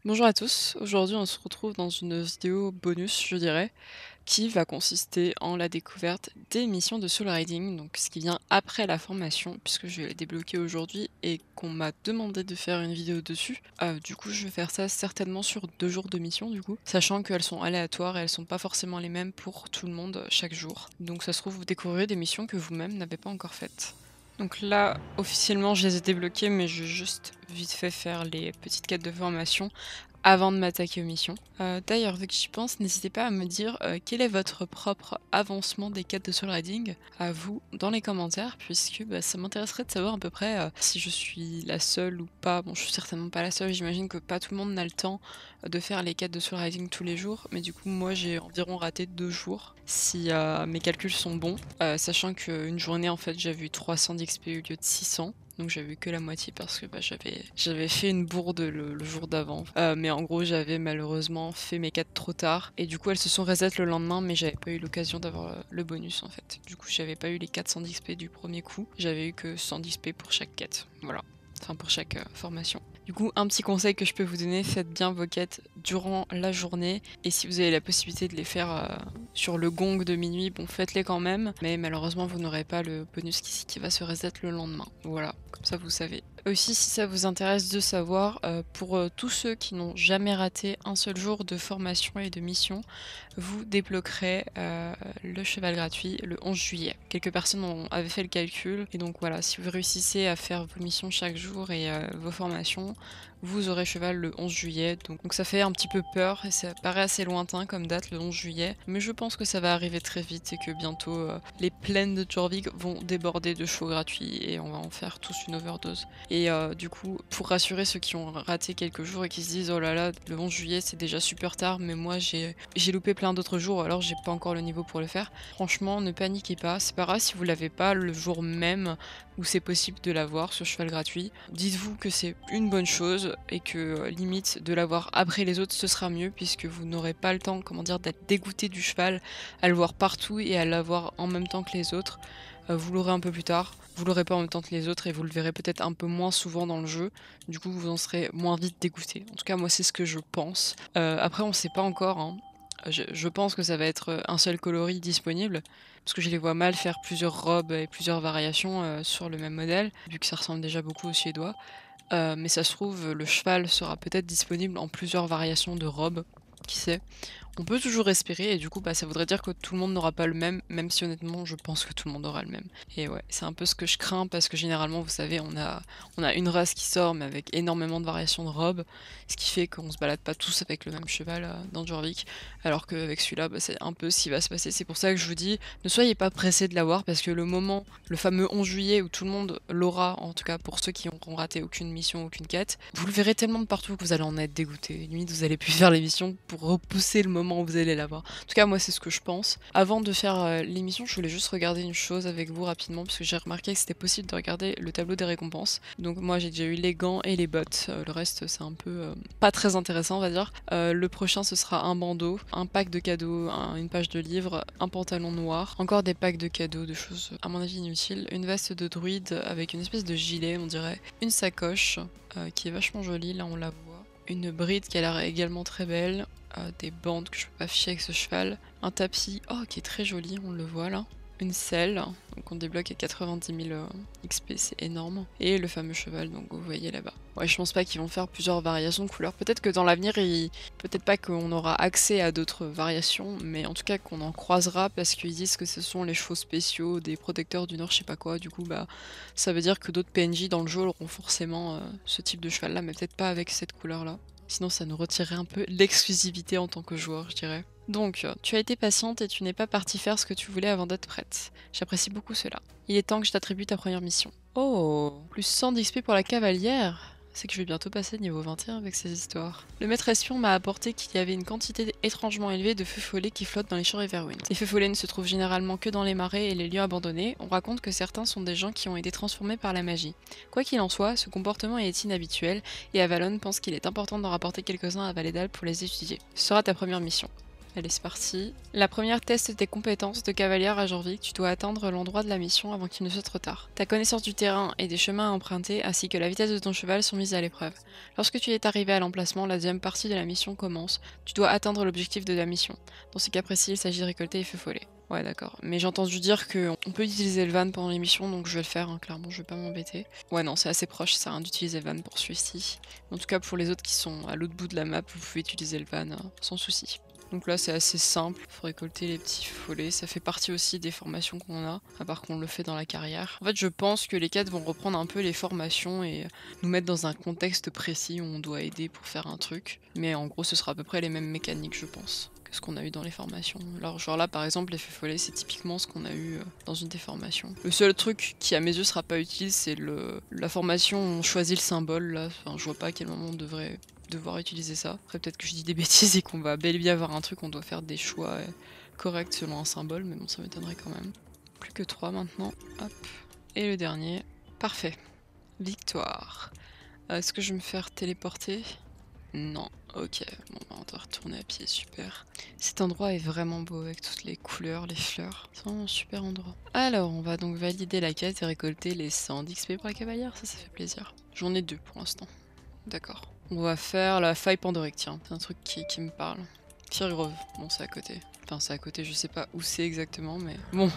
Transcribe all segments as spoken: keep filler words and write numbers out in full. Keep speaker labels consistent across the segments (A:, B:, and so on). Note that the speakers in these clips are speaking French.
A: Bonjour à tous, aujourd'hui on se retrouve dans une vidéo bonus je dirais, qui va consister en la découverte des missions de soul riding, donc ce qui vient après la formation puisque je l'ai débloqué aujourd'hui et qu'on m'a demandé de faire une vidéo dessus. Heu, du coup je vais faire ça certainement sur deux jours de mission du coup, sachant qu'elles sont aléatoires et elles sont pas forcément les mêmes pour tout le monde euh, chaque jour. Donc ça se trouve vous découvrirez des missions que vous-même n'avez pas encore faites. Donc là, officiellement, je les ai débloqués, mais je vais juste vite fait faire les petites quêtes de formation avant de m'attaquer aux missions. Heu, d'ailleurs, vu que j'y pense, n'hésitez pas à me dire, heu, quel est votre propre avancement des quêtes de soul riding à vous dans les commentaires, puisque, bah, ça m'intéresserait de savoir à peu près, heu, si je suis la seule ou pas. Bon, je suis certainement pas la seule, j'imagine que pas tout le monde n'a le temps de faire les quêtes de soul riding tous les jours, mais du coup, moi, j'ai environ raté deux jours si, heu, mes calculs sont bons, heu, sachant qu'une journée, en fait, j'avais eu trois cents d'X P au lieu de six cents. Donc j'avais eu que la moitié parce que bah, j'avais j'avais fait une bourde le, le jour d'avant. Euh, mais en gros j'avais malheureusement fait mes quêtes trop tard. Et du coup elles se sont reset le lendemain mais j'avais pas eu l'occasion d'avoir euh, le bonus en fait. Du coup j'avais pas eu les quatre cents d'X P du premier coup. J'avais eu que cent d'X P pour chaque quête. Voilà. Enfin pour chaque euh, formation. Du coup, un petit conseil que je peux vous donner, faites bien vos quêtes durant la journée. Et si vous avez la possibilité de les faire euh, sur le gong de minuit, bon, faites-les quand même. Mais malheureusement, vous n'aurez pas le bonus qui, qui va se reset le lendemain. Voilà, comme ça vous savez. Aussi, si ça vous intéresse de savoir, euh, pour euh, tous ceux qui n'ont jamais raté un seul jour de formation et de mission, vous débloquerez euh, le cheval gratuit le onze juillet. Quelques personnes ont, avaient fait le calcul, et donc voilà, si vous réussissez à faire vos missions chaque jour et euh, vos formations, vous aurez cheval le onze juillet. Donc, donc ça fait un petit peu peur et ça paraît assez lointain comme date, le onze juillet, mais je pense que ça va arriver très vite et que bientôt euh, les plaines de Jorvik vont déborder de chevaux gratuits et on va en faire tous une overdose. Et euh, du coup, pour rassurer ceux qui ont raté quelques jours et qui se disent oh là là, le onze juillet c'est déjà super tard, mais moi j'ai j'ai loupé plein d'autres jours alors j'ai pas encore le niveau pour le faire. Franchement, ne paniquez pas, c'est pas grave si vous l'avez pas le jour même où c'est possible de l'avoir, ce cheval gratuit. Dites-vous que c'est une bonne chose et que euh, limite de l'avoir après les autres ce sera mieux puisque vous n'aurez pas le temps, comment dire, d'être dégoûté du cheval, à le voir partout et à l'avoir en même temps que les autres. Euh, vous l'aurez un peu plus tard, vous l'aurez pas en même temps que les autres et vous le verrez peut-être un peu moins souvent dans le jeu. Du coup, vous en serez moins vite dégoûté. En tout cas, moi, c'est ce que je pense. Euh, après, on sait pas encore, hein. Je, je pense que ça va être un seul coloris disponible, parce que je les vois mal faire plusieurs robes et plusieurs variations euh, sur le même modèle, vu que ça ressemble déjà beaucoup aux suédois. Euh, mais ça se trouve, le cheval sera peut-être disponible en plusieurs variations de robes, qui sait. On peut toujours espérer et du coup bah, ça voudrait dire que tout le monde n'aura pas le même, même si honnêtement je pense que tout le monde aura le même. Et ouais, c'est un peu ce que je crains parce que généralement vous savez on a, on a une race qui sort mais avec énormément de variations de robes, ce qui fait qu'on se balade pas tous avec le même cheval euh, dans Jorvik, alors qu'avec celui-là bah, c'est un peu ce qui va se passer. C'est pour ça que je vous dis, ne soyez pas pressés de l'avoir parce que le moment, le fameux onze juillet où tout le monde l'aura, en tout cas pour ceux qui n'auront raté aucune mission, aucune quête, vous le verrez tellement de partout que vous allez en être dégoûté. Limite vous allez plus faire les missions pour repousser le moment où vous allez l'avoir. En tout cas, moi, c'est ce que je pense. Avant de faire euh, l'émission, je voulais juste regarder une chose avec vous rapidement, parce que j'ai remarqué que c'était possible de regarder le tableau des récompenses. Donc moi, j'ai déjà eu les gants et les bottes. Euh, le reste, c'est un peu euh, pas très intéressant, on va dire. Euh, le prochain, ce sera un bandeau, un pack de cadeaux, un- une page de livres, un pantalon noir, encore des packs de cadeaux, de choses à mon avis inutiles, une veste de druide avec une espèce de gilet, on dirait, une sacoche euh, qui est vachement jolie, là on la voit, une bride qui a l'air également très belle, euh, des bandes que je peux pas afficher avec ce cheval, un tapis, oh qui est très joli, on le voit là, une selle, donc on débloque à quatre-vingt-dix mille euh, X P, c'est énorme, et le fameux cheval, donc vous voyez là-bas. Ouais, je pense pas qu'ils vont faire plusieurs variations de couleurs, peut-être que dans l'avenir, il... peut-être pas qu'on aura accès à d'autres variations, mais en tout cas qu'on en croisera parce qu'ils disent que ce sont les chevaux spéciaux des protecteurs du Nord, je sais pas quoi, du coup bah ça veut dire que d'autres P N J dans le jeu auront forcément euh, ce type de cheval là, mais peut-être pas avec cette couleur là. Sinon ça nous retirerait un peu l'exclusivité en tant que joueur, je dirais. Donc, tu as été patiente et tu n'es pas partie faire ce que tu voulais avant d'être prête. J'apprécie beaucoup cela. Il est temps que je t'attribue ta première mission. Oh, plus cent d'X P pour la cavalière. C'est que je vais bientôt passer niveau vingt et un avec ces histoires. Le maître espion m'a apporté qu'il y avait une quantité étrangement élevée de feux follets qui flottent dans les champs Riverwind. Les feux follets ne se trouvent généralement que dans les marais et les lieux abandonnés. On raconte que certains sont des gens qui ont été transformés par la magie. Quoi qu'il en soit, ce comportement est inhabituel et Avalon pense qu'il est important d'en rapporter quelques-uns à Valedal pour les étudier. Ce sera ta première mission. Allez, c'est parti. La première teste tes compétences de cavalière à Jorvik. Tu dois atteindre l'endroit de la mission avant qu'il ne soit trop tard. Ta connaissance du terrain et des chemins à emprunter ainsi que la vitesse de ton cheval sont mises à l'épreuve. Lorsque tu es arrivé à l'emplacement, la deuxième partie de la mission commence. Tu dois atteindre l'objectif de la mission. Dans ce cas précis, il s'agit de récolter les feux follets. Ouais, d'accord. Mais j'ai entendu dire qu'on peut utiliser le van pendant l'émission, donc je vais le faire, hein, clairement, je vais pas m'embêter. Ouais, non, c'est assez proche, ça sert à rien d'utiliser le van pour celui-ci. En tout cas, pour les autres qui sont à l'autre bout de la map, vous pouvez utiliser le van hein, sans souci. Donc là c'est assez simple, faut récolter les petits follets, ça fait partie aussi des formations qu'on a, à part qu'on le fait dans la carrière. En fait je pense que les quêtes vont reprendre un peu les formations et nous mettre dans un contexte précis où on doit aider pour faire un truc. Mais en gros ce sera à peu près les mêmes mécaniques je pense que ce qu'on a eu dans les formations. Alors genre là par exemple l'effet follet c'est typiquement ce qu'on a eu dans une des formations. Le seul truc qui à mes yeux sera pas utile c'est le la formation où on choisit le symbole là, enfin, je vois pas à quel moment on devrait devoir utiliser ça. Après peut-être que je dis des bêtises et qu'on va bel et bien avoir un truc, on doit faire des choix euh, corrects selon un symbole, mais bon ça m'étonnerait quand même. Plus que trois maintenant, hop. Et le dernier, parfait. Victoire. Euh, Est-ce que je vais me faire téléporter? Non, ok, bon bah on doit retourner à pied, super. Cet endroit est vraiment beau avec toutes les couleurs, les fleurs. C'est vraiment un super endroit. Alors on va donc valider la quête et récolter les cent d'X P pour la cavalière, ça ça fait plaisir. J'en ai deux pour l'instant. D'accord. On va faire la faille pandorique, tiens, c'est un truc qui, qui me parle. Firgrove, bon c'est à côté. Enfin c'est à côté, je sais pas où c'est exactement, mais bon.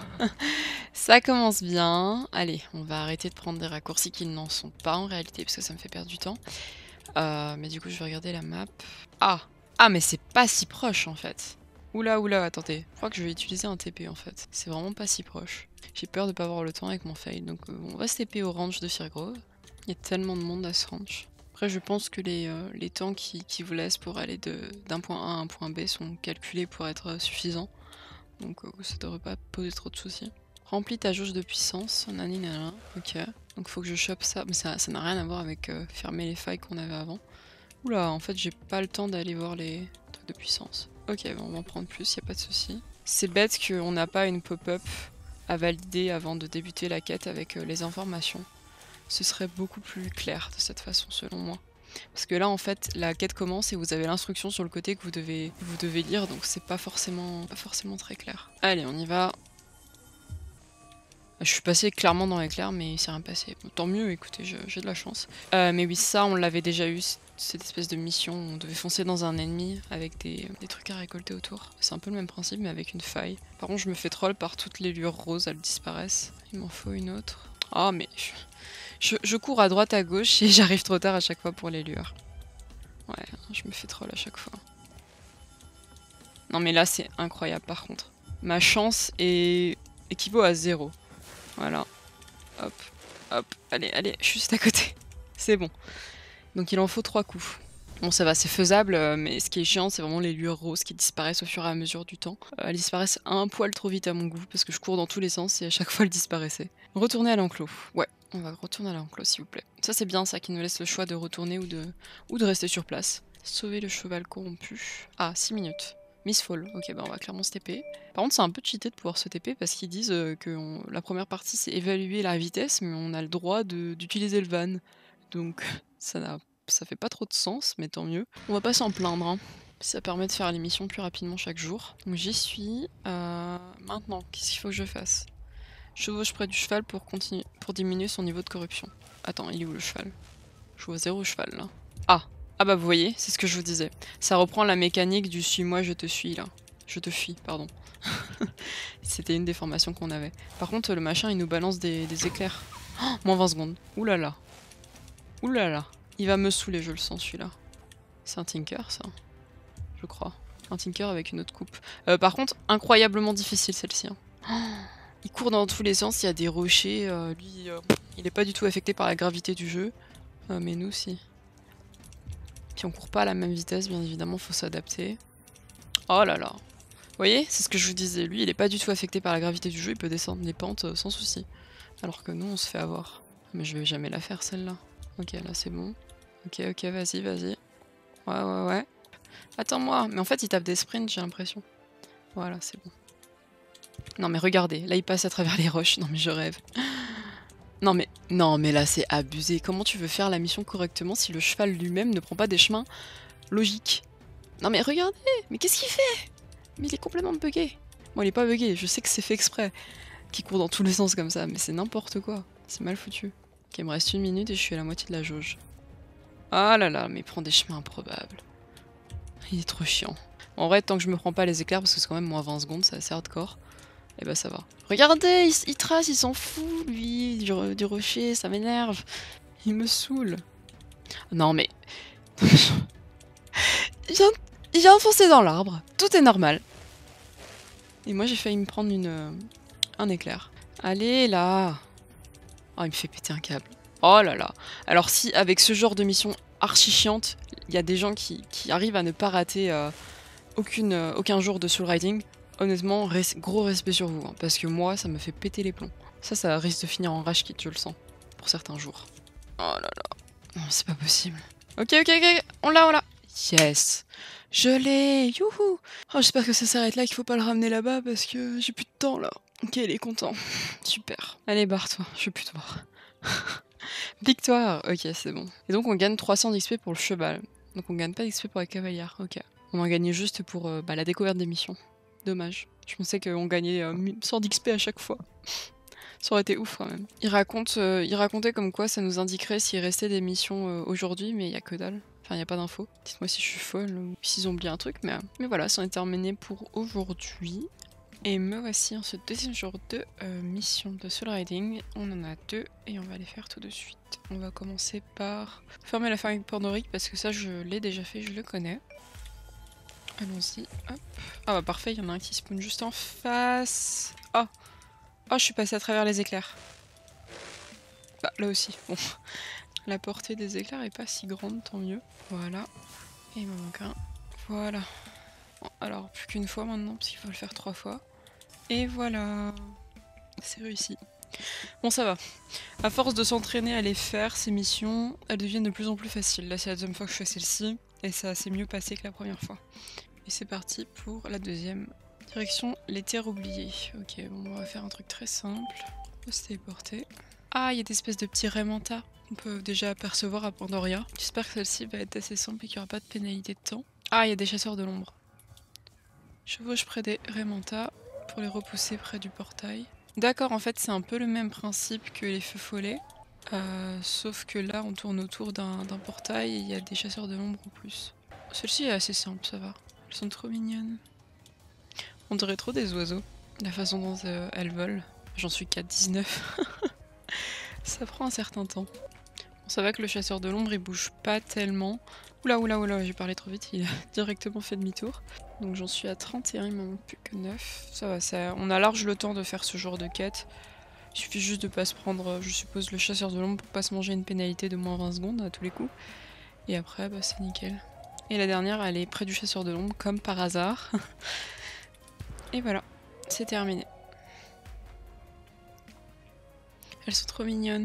A: Ça commence bien. Allez, on va arrêter de prendre des raccourcis qui n'en sont pas en réalité, parce que ça me fait perdre du temps. Euh, mais du coup je vais regarder la map. Ah Ah mais c'est pas si proche en fait. Oula oula, attendez. Je crois que je vais utiliser un T P en fait. C'est vraiment pas si proche. J'ai peur de pas avoir le temps avec mon fail, donc euh, on va se T P au ranch de Firgrove. Il y a tellement de monde à ce ranch. Après, je pense que les, euh, les temps qui, qui vous laissent pour aller d'un point A à un point B sont calculés pour être euh, suffisants. Donc, euh, ça devrait pas poser trop de soucis. Remplis ta jauge de puissance. Naninana. Ok. Donc, faut que je chope ça. Mais ça n'a rien à voir avec euh, fermer les failles qu'on avait avant. Oula, en fait, j'ai pas le temps d'aller voir les trucs de puissance. Ok, bon, on va en prendre plus, y a pas de souci. C'est bête qu'on n'a pas une pop-up à valider avant de débuter la quête avec euh, les informations. Ce serait beaucoup plus clair de cette façon selon moi. Parce que là en fait la quête commence et vous avez l'instruction sur le côté que vous devez, vous devez lire, donc c'est pas forcément, pas forcément très clair. Allez on y va. Je suis passé clairement dans l'éclair mais il s'est rien passé. Bon, tant mieux, écoutez, j'ai de la chance. Euh, mais oui ça on l'avait déjà eu, cette espèce de mission où on devait foncer dans un ennemi avec des, des trucs à récolter autour. C'est un peu le même principe mais avec une faille. Par contre je me fais troll par toutes les lueurs roses, elles disparaissent. Il m'en faut une autre. Ah oh, mais... Je, je cours à droite à gauche et j'arrive trop tard à chaque fois pour les lueurs. Ouais, je me fais troll à chaque fois. Non mais là c'est incroyable par contre. Ma chance est... équivaut à zéro. Voilà. Hop, hop, allez, allez, juste à côté. C'est bon. Donc il en faut trois coups. Bon ça va, c'est faisable, mais ce qui est chiant c'est vraiment les lueurs roses qui disparaissent au fur et à mesure du temps. Euh, elles disparaissent un poil trop vite à mon goût parce que je cours dans tous les sens et à chaque fois elles disparaissaient. Retourner à l'enclos. Ouais, on va retourner à l'enclos s'il vous plaît. Ça c'est bien ça qui nous laisse le choix de retourner ou de, ou de rester sur place. Sauver le cheval corrompu. Ah, six minutes. Miss Fall. Ok, bah on va clairement se T P. Par contre c'est un peu cheaté de pouvoir se T P parce qu'ils disent euh, que on... la première partie c'est évaluer la vitesse mais on a le droit d'utiliser le van. Donc ça n'a ça fait pas trop de sens, mais tant mieux. On va pas s'en plaindre, hein. Ça permet de faire l'émission plus rapidement chaque jour. Donc j'y suis. Euh, maintenant, qu'est-ce qu'il faut que je fasse? Chevauche près du cheval pour, continuer, pour diminuer son niveau de corruption. Attends, il est où le cheval? Je vois zéro cheval là. Ah Ah bah vous voyez, c'est ce que je vous disais. Ça reprend la mécanique du suis-moi, je te suis là. Je te fuis, pardon. C'était une des formations qu'on avait. Par contre, le machin il nous balance des, des éclairs. Oh, moins vingt secondes. Ouh là là. Ouh là là. Il va me saouler, je le sens celui-là. C'est un Tinker ça, je crois. Un Tinker avec une autre coupe. Euh, par contre, incroyablement difficile celle-ci. Hein. Oh, il court dans tous les sens, il y a des rochers. Euh, lui, euh, il est pas du tout affecté par la gravité du jeu. Euh, mais nous, si. Puis on court pas à la même vitesse, bien évidemment, faut s'adapter. Oh là là. Vous voyez, c'est ce que je vous disais. Lui, il est pas du tout affecté par la gravité du jeu, il peut descendre les pentes euh, sans souci. Alors que nous, on se fait avoir. Mais je vais jamais la faire celle-là. Ok, là c'est bon. Ok, ok, vas-y, vas-y. Ouais, ouais, ouais. Attends-moi. Mais en fait, il tape des sprints, j'ai l'impression. Voilà, c'est bon. Non, mais regardez. Là, il passe à travers les roches. Non, mais je rêve. Non, mais non, mais là, c'est abusé. Comment tu veux faire la mission correctement si le cheval lui-même ne prend pas des chemins logiques? Non, mais regardez. Mais qu'est-ce qu'il fait? Mais il est complètement bugué. Bon, il est pas bugué, je sais que c'est fait exprès. Qui court dans tous les sens comme ça, mais c'est n'importe quoi. C'est mal foutu. Ok, il me reste une minute et je suis à la moitié de la jauge. Ah là là, mais il prend des chemins improbables. Il est trop chiant. En vrai, tant que je me prends pas les éclairs, parce que c'est quand même moins vingt secondes, c'est assez hardcore, et bah ça va. Regardez, il, il trace, il s'en fout, lui, du, du rocher, ça m'énerve. Il me saoule. Non mais... il, vient, il vient foncer dans l'arbre, tout est normal. Et moi j'ai failli me prendre une, euh, un éclair. Allez là. Oh, il me fait péter un câble. Oh là là. Alors si, avec ce genre de mission archi chiante, il y a des gens qui, qui arrivent à ne pas rater euh, aucune, euh, aucun jour de soul riding, honnêtement, res gros respect sur vous. Hein, parce que moi, ça me fait péter les plombs. Ça, ça risque de finir en rage kit, je le sens. Pour certains jours. Oh là là. Non, c'est pas possible. Ok, ok, ok. On l'a, on l'a. Yes. Je l'ai. Youhou. Oh, j'espère que ça s'arrête là, qu'il faut pas le ramener là-bas parce que j'ai plus de temps là. Ok, il est content. Super. Allez, barre-toi. Je veux plus te voir. Victoire. Ok, c'est bon. Et donc, on gagne trois cents d'X P pour le cheval. Donc, on gagne pas d'X P pour la cavalière. Ok. On en gagnait juste pour euh, bah, la découverte des missions. Dommage. Je pensais qu'on gagnait euh, cent d'X P à chaque fois. Ça aurait été ouf quand même. Il, raconte, euh, il racontait comme quoi ça nous indiquerait s'il restait des missions euh, aujourd'hui, mais il y a que dalle. Enfin, il n'y a pas d'infos. Dites-moi si je suis folle ou s'ils ont oublié un truc, mais, mais voilà, c'en est terminé pour aujourd'hui. Et me voici en ce deuxième jour de euh, mission de soul riding. On en a deux et on va les faire tout de suite. On va commencer par fermer la fabrique pornorique parce que ça je l'ai déjà fait, je le connais. Allons-y, hop. Ah bah parfait, il y en a un qui spawn juste en face. Oh, oh je suis passée à travers les éclairs. Bah là aussi, bon. La portée des éclairs est pas si grande, tant mieux. Voilà. Et il me manque un. Voilà. Bon, alors plus qu'une fois maintenant, parce qu'il faut le faire trois fois. Et voilà. C'est réussi. Bon ça va. À force de s'entraîner à les faire, ces missions, elles deviennent de plus en plus faciles. Là c'est la deuxième fois que je fais celle-ci, et ça s'est mieux passé que la première fois. Et c'est parti pour la deuxième. Direction les terres oubliées. Ok, bon on va faire un truc très simple. On va se téléporter. Ah, il y a des espèces de petits Raymanta qu'on peut déjà apercevoir à Pandoria. J'espère que celle-ci va être assez simple et qu'il n'y aura pas de pénalité de temps. Ah, il y a des chasseurs de l'ombre. Chevauche près des Raymanta pour les repousser près du portail. D'accord, en fait c'est un peu le même principe que les feux follets. Euh, sauf que là on tourne autour d'un portail et il y a des chasseurs de l'ombre en plus. Celle-ci est assez simple, ça va. Elles sont trop mignonnes. On dirait trop des oiseaux, la façon dont euh, elles volent. J'en suis qu'à dix-neuf. Ça prend un certain temps. Bon, ça va que le chasseur de l'ombre il bouge pas tellement. Oula oula oula, j'ai parlé trop vite, il a directement fait demi-tour. Donc j'en suis à trente et un, il m'en manque plus que neuf. Ça va, ça, on a large le temps de faire ce genre de quête. Il suffit juste de pas se prendre, je suppose, le chasseur de l'ombre pour pas se manger une pénalité de moins vingt secondes à tous les coups. Et après, bah, c'est nickel. Et la dernière, elle est près du chasseur de l'ombre, comme par hasard. Et voilà, c'est terminé. Elles sont trop mignonnes.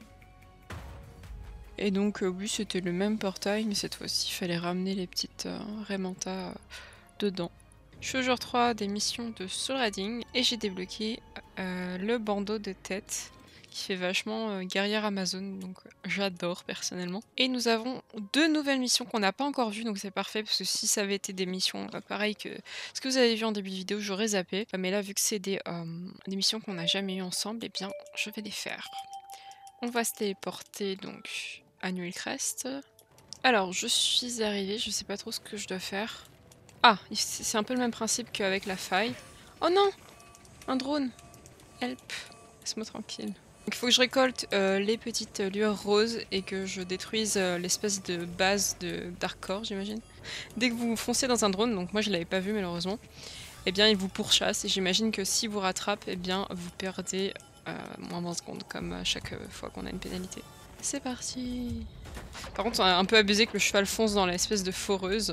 A: Et donc, euh, oui, c'était le même portail, mais cette fois-ci, il fallait ramener les petites euh, Raymanta euh, dedans. Je suis au jour trois des missions de soul riding et j'ai débloqué euh, le bandeau de tête qui fait vachement euh, guerrière Amazon, donc euh, j'adore personnellement. Et nous avons deux nouvelles missions qu'on n'a pas encore vues, donc c'est parfait parce que si ça avait été des missions euh, pareilles que ce que vous avez vu en début de vidéo, j'aurais zappé. Mais là, vu que c'est des, euh, des missions qu'on n'a jamais eues ensemble, eh bien, je vais les faire. On va se téléporter donc à Nullcrest. Alors, je suis arrivée, je sais pas trop ce que je dois faire. Ah, c'est un peu le même principe qu'avec la faille. Oh non! Un drone! Help! Laisse-moi tranquille. Donc il faut que je récolte euh, les petites lueurs roses et que je détruise euh, l'espèce de base de Darkcore, j'imagine. Dès que vous foncez dans un drone, donc moi je l'avais pas vu malheureusement, eh bien il vous pourchasse et j'imagine que si vous rattrape, eh bien vous perdez euh, moins vingt secondes comme à chaque fois qu'on a une pénalité. C'est parti! Par contre on a un peu abusé que le cheval fonce dans l'espèce de foreuse.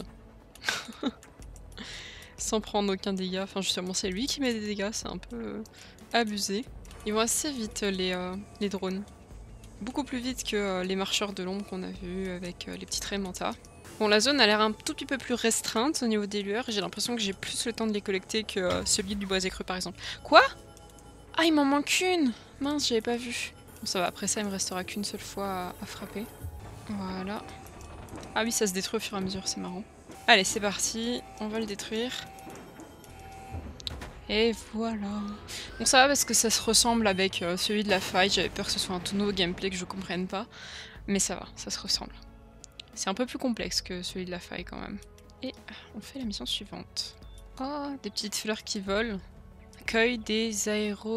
A: Sans prendre aucun dégât. Enfin, justement, c'est lui qui met des dégâts, c'est un peu euh, abusé. Ils vont assez vite, les, euh, les drones. Beaucoup plus vite que euh, les marcheurs de l'ombre qu'on a vus avec euh, les petites Raymanta. Bon, la zone a l'air un tout petit peu plus restreinte au niveau des lueurs. J'ai l'impression que j'ai plus le temps de les collecter que euh, celui du bois écreux, par exemple. Quoi? Ah, il m'en manque une! Mince, j'avais pas vu. Bon, ça va, après ça, il me restera qu'une seule fois à, à frapper. Voilà. Ah oui, ça se détruit au fur et à mesure, c'est marrant. Allez, c'est parti, on va le détruire. Et voilà. Bon ça va parce que ça se ressemble avec euh, celui de la faille, j'avais peur que ce soit un tout nouveau gameplay que je comprenne pas. Mais ça va, ça se ressemble. C'est un peu plus complexe que celui de la faille quand même. Et on fait la mission suivante. Oh, des petites fleurs qui volent. Cueille des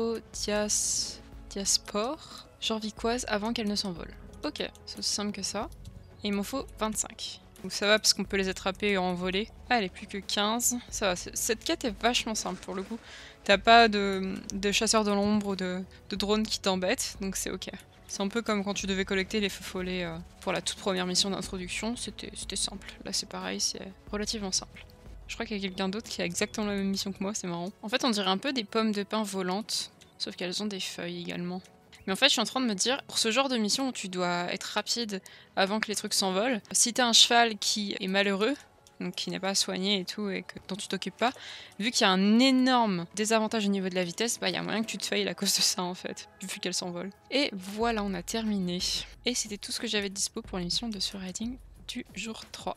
A: aérodiaspores jorvicoises avant qu'elles ne s'envolent. Ok, c'est aussi simple que ça. Et il m'en faut vingt-cinq. Donc ça va parce qu'on peut les attraper et envoler. Ah, elle est plus que quinze. Ça va, cette quête est vachement simple pour le coup. T'as pas de, de chasseurs de l'ombre ou de, de drones qui t'embêtent, donc c'est ok. C'est un peu comme quand tu devais collecter les feux follets euh, pour la toute première mission d'introduction, c'était simple. Là c'est pareil, c'est relativement simple. Je crois qu'il y a quelqu'un d'autre qui a exactement la même mission que moi, c'est marrant. En fait on dirait un peu des pommes de pin volantes, sauf qu'elles ont des feuilles également. Mais en fait je suis en train de me dire, pour ce genre de mission où tu dois être rapide avant que les trucs s'envolent, si t'as un cheval qui est malheureux, donc qui n'est pas soigné et tout, et que, dont tu t'occupes pas, vu qu'il y a un énorme désavantage au niveau de la vitesse, bah il y a moyen que tu te failles à cause de ça en fait, vu qu'elle s'envole. Et voilà, on a terminé. Et c'était tout ce que j'avais de dispo pour l'émission de Soul Riding du jour trois.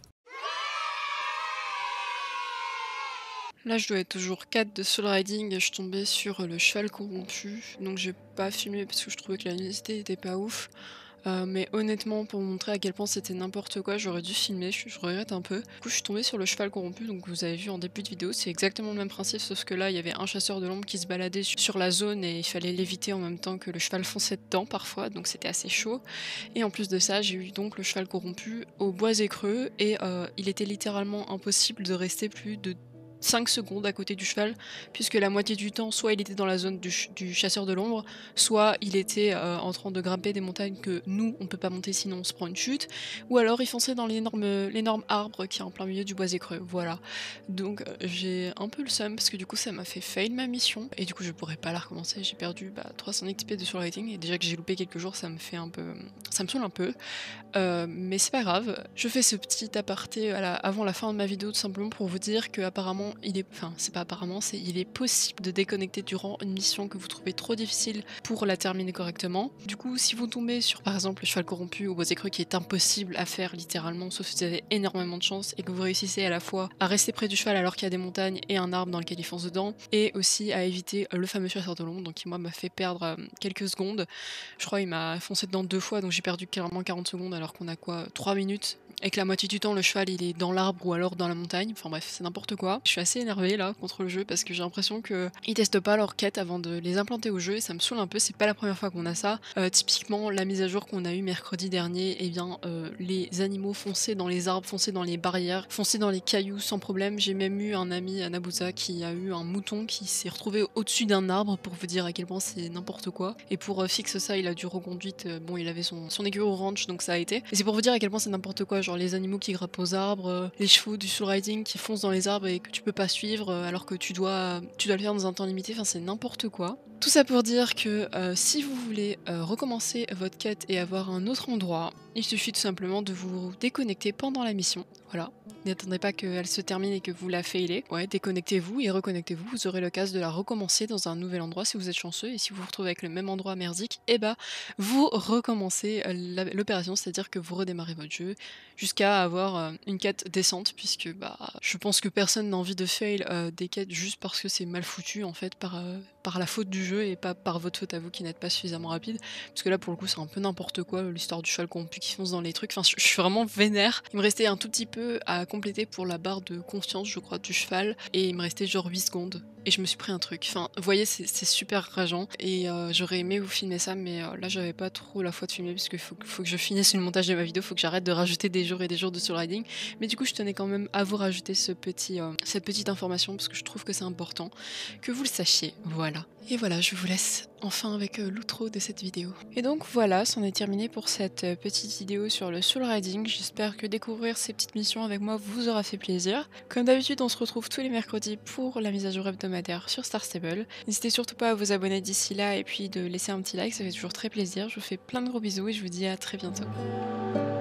A: Là je dois être au jour quatre de Soul Riding et je tombais sur le cheval corrompu, donc j'ai pas filmé parce que je trouvais que la luminosité était pas ouf. Euh, mais honnêtement, pour vous montrer à quel point c'était n'importe quoi, j'aurais dû filmer, je, je regrette un peu. Du coup, je suis tombée sur le cheval corrompu, donc vous avez vu en début de vidéo, c'est exactement le même principe, sauf que là, il y avait un chasseur de l'ombre qui se baladait sur la zone et il fallait l'éviter en même temps que le cheval fonçait dedans parfois, donc c'était assez chaud. Et en plus de ça, j'ai eu donc le cheval corrompu au bois écreux et euh, il était littéralement impossible de rester plus de cinq secondes à côté du cheval, puisque la moitié du temps, soit il était dans la zone du, ch du chasseur de l'ombre, soit il était euh, en train de grimper des montagnes que nous, on peut pas monter sinon on se prend une chute, ou alors il fonçait dans l'énorme arbre qui est en plein milieu du bois écreux, voilà. Donc euh, j'ai un peu le seum, parce que du coup ça m'a fait fail ma mission, et du coup je pourrais pas la recommencer, j'ai perdu bah, trois cents X P de Soul Riding, et déjà que j'ai loupé quelques jours, ça me fait un peu... ça me saoule un peu. Euh, mais c'est pas grave, je fais ce petit aparté à la, avant la fin de ma vidéo tout simplement pour vous dire que apparemment il est, enfin c'est pas apparemment, c'est il est possible de déconnecter durant une mission que vous trouvez trop difficile pour la terminer correctement. Du coup si vous tombez sur par exemple le cheval corrompu ou bois écreux qui est impossible à faire littéralement, sauf si vous avez énormément de chance et que vous réussissez à la fois à rester près du cheval alors qu'il y a des montagnes et un arbre dans lequel il fonce dedans, et aussi à éviter le fameux chasseur de l'ombre, donc qui moi m'a fait perdre euh, quelques secondes. Je crois il m'a foncé dedans deux fois, donc j'ai perdu clairement quarante secondes alors qu'on a quoi, trois minutes, et que la moitié du temps le cheval il est dans l'arbre ou alors dans la montagne, enfin bref c'est n'importe quoi. Je suis assez énervée là contre le jeu parce que j'ai l'impression que ils testent pas leurs quêtes avant de les implanter au jeu et ça me saoule un peu, c'est pas la première fois qu'on a ça. Euh, typiquement la mise à jour qu'on a eu mercredi dernier, et eh bien euh, les animaux fonçaient dans les arbres, fonçaient dans les barrières, fonçaient dans les cailloux sans problème. J'ai même eu un ami à Nabuza qui a eu un mouton qui s'est retrouvé au-dessus d'un arbre, pour vous dire à quel point c'est n'importe quoi, et pour euh, fixer ça il a dû reconduite, euh, bon il avait son, son aiguille au ranch donc ça a été, et c'est pour vous dire à quel point c'est n'importe quoi, genre les animaux qui grimpent aux arbres, euh, les chevaux du Soul Riding qui foncent dans les arbres et que tu peux pas suivre euh, alors que tu dois, tu dois le faire dans un temps limité, enfin c'est n'importe quoi. Tout ça pour dire que euh, si vous voulez euh, recommencer votre quête et avoir un autre endroit, il suffit tout simplement de vous déconnecter pendant la mission, voilà. N'attendez pas qu'elle se termine et que vous la failez. Ouais, déconnectez-vous et reconnectez-vous. Vous aurez l'occasion de la recommencer dans un nouvel endroit si vous êtes chanceux. Et si vous vous retrouvez avec le même endroit merdique, eh bah, vous recommencez l'opération, c'est-à-dire que vous redémarrez votre jeu jusqu'à avoir une quête décente, puisque bah, je pense que personne n'a envie de fail euh, des quêtes juste parce que c'est mal foutu en fait par, euh, par la faute du jeu et pas par votre faute à vous qui n'êtes pas suffisamment rapide. Parce que là, pour le coup, c'est un peu n'importe quoi, l'histoire du cheval corrompu qui fonce dans les trucs. Enfin, je suis vraiment vénère. Il me restait un tout petit peu à compléter pour la barre de confiance, je crois, du cheval, et il me restait genre huit secondes. Et je me suis pris un truc. Enfin, vous voyez, c'est super rageant. Et euh, j'aurais aimé vous filmer ça, mais euh, là, j'avais pas trop la foi de filmer, parce qu'il faut, faut que je finisse le montage de ma vidéo, faut que j'arrête de rajouter des jours et des jours de Soul Riding. Mais du coup, je tenais quand même à vous rajouter ce petit, euh, cette petite information, parce que je trouve que c'est important que vous le sachiez. Voilà. Et voilà, je vous laisse enfin avec euh, l'outro de cette vidéo. Et donc voilà, c'en est terminé pour cette euh, petite vidéo sur le Soul Riding. J'espère que découvrir ces petites missions avec moi vous aura fait plaisir. Comme d'habitude, on se retrouve tous les mercredis pour la mise à jour hebdomadaire sur Star Stable. N'hésitez surtout pas à vous abonner d'ici là et puis de laisser un petit like, ça fait toujours très plaisir. Je vous fais plein de gros bisous et je vous dis à très bientôt.